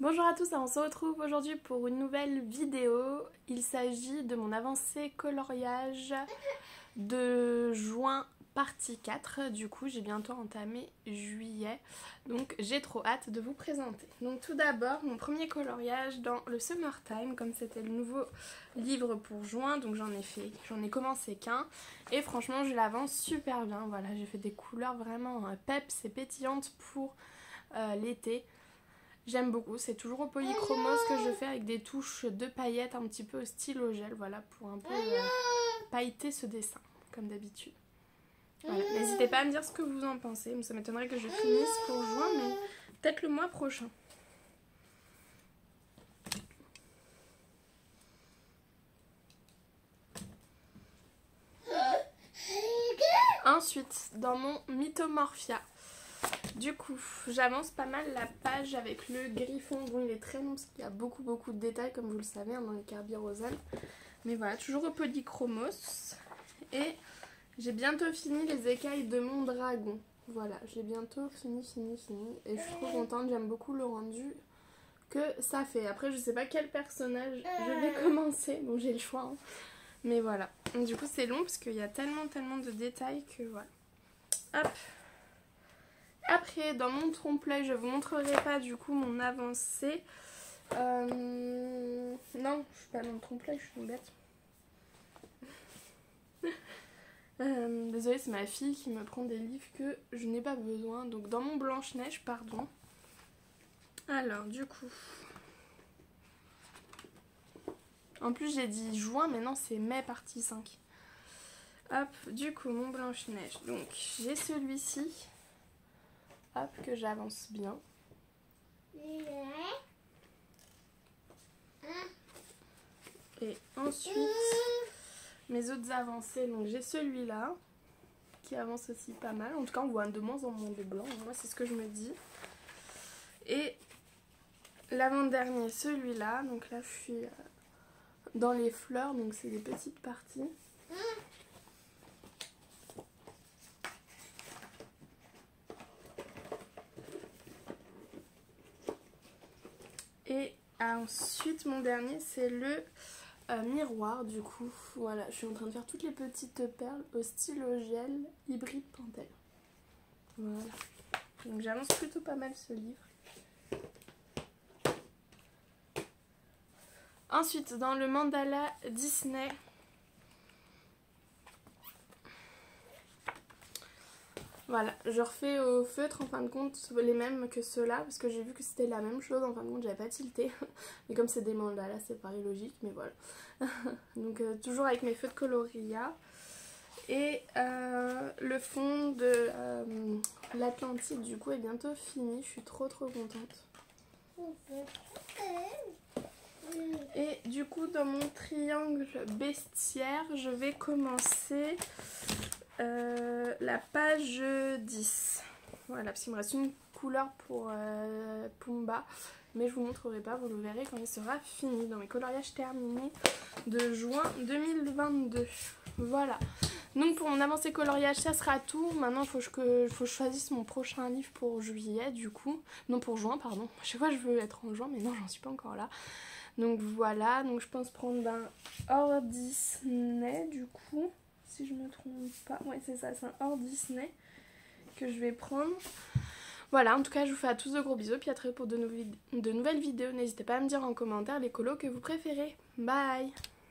Bonjour à tous, on se retrouve aujourd'hui pour une nouvelle vidéo. Il s'agit de mon avancée coloriage de juin partie 4. Du coup j'ai bientôt entamé juillet, donc j'ai trop hâte de vous présenter. Donc tout d'abord mon premier coloriage dans le Summertime, comme c'était le nouveau livre pour juin, donc j'en ai commencé qu'un et franchement je l'avance super bien. Voilà, j'ai fait des couleurs vraiment peps et pétillantes pour l'été. J'aime beaucoup, c'est toujours au polychromos que je fais avec des touches de paillettes un petit peu au stylo gel, voilà, pour un peu pailleter ce dessin, comme d'habitude. Voilà. N'hésitez pas à me dire ce que vous en pensez, ça m'étonnerait que je finisse pour juin, mais peut-être le mois prochain. Ensuite, dans mon Mythomorphia. Du coup, j'avance pas mal la page avec le griffon. Bon, il est très long parce qu'il y a beaucoup de détails, comme vous le savez, dans les Carbyrosal. Mais voilà, toujours au polychromos. Et j'ai bientôt fini les écailles de mon dragon. Voilà, j'ai bientôt fini. Et je suis trop contente, j'aime beaucoup le rendu que ça fait. Après, je sais pas quel personnage je vais commencer. Bon, j'ai le choix, hein. Mais voilà. Du coup, c'est long parce qu'il y a tellement de détails que voilà. Hop. Après, dans mon trompe-l'œil, je vous montrerai pas du coup mon avancée. Non, je suis pas dans le trompe-l'œil, je suis une bête. Désolée, c'est ma fille qui me prend des livres que je n'ai pas besoin. Donc dans mon Blanche-Neige, pardon. Alors, du coup... En plus, j'ai dit juin, mais non, c'est mai partie 5. Hop, du coup, mon Blanche-Neige. Donc, j'ai celui-ci. Hop, que j'avance bien. Et ensuite, mes autres avancées, donc j'ai celui-là, qui avance aussi pas mal. En tout cas, on voit de moins en moins de blanc, moi c'est ce que je me dis. Et l'avant-dernier, celui-là, donc là je suis dans les fleurs, donc c'est des petites parties. Et ensuite, mon dernier, c'est le miroir. Du coup, voilà, je suis en train de faire toutes les petites perles au stylo gel hybride Pentel. Voilà. Donc j'avance plutôt pas mal ce livre. Ensuite, dans le mandala Disney, voilà, je refais au feutre en fin de compte les mêmes que ceux-là parce que j'ai vu que c'était la même chose. En fin de compte, j'avais pas tilté. Mais comme c'est des mandalas, c'est pareil logique, mais voilà. Donc toujours avec mes feutres coloria. Et le fond de l'Atlantide du coup est bientôt fini. Je suis trop contente. Et du coup dans mon triangle bestiaire, je vais commencer la page 10. Voilà, parce qu'il me reste une couleur pour Pumba. Mais je vous montrerai pas, vous le verrez quand il sera fini. Dans mes coloriages terminés de juin 2022. Voilà. Donc pour mon avancée coloriage, ça sera tout. Maintenant, il faut que je choisisse mon prochain livre pour juillet, du coup. Non, pour juin, pardon. À chaque fois, je veux être en juin, mais non, j'en suis pas encore là. Donc voilà, donc je pense prendre un hors Disney, du coup. Si je me trompe pas. Ouais, c'est ça, c'est un hors Disney que je vais prendre. Voilà, en tout cas, je vous fais à tous de gros bisous. Puis à très pour de nouvelles vidéos. N'hésitez pas à me dire en commentaire les colos que vous préférez. Bye!